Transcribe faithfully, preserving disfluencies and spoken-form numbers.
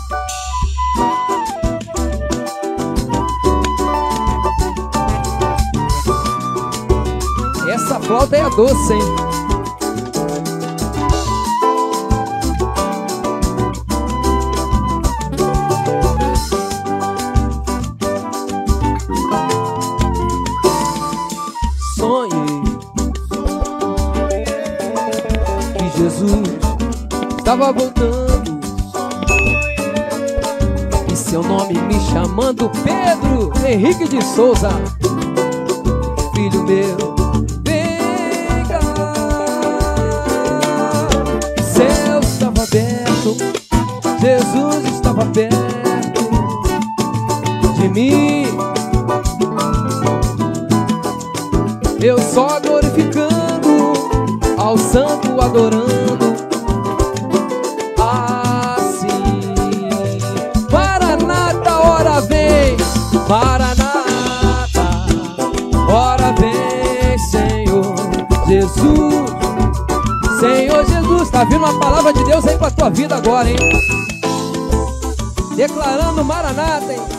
Essa flauta é a doce, hein? Sonhei que Jesus estava voltando e seu nome me chamando, Pedro Henrique de Souza, filho meu, vem cá. O céu estava aberto, Jesus estava perto de mim, eu só glorificando ao santo, adorando assim. Maranata, ora vem, Maranata, ora vem, Senhor Jesus. Senhor Jesus, tá vindo uma palavra de Deus aí pra tua vida agora, hein? Declarando Maranata, hein?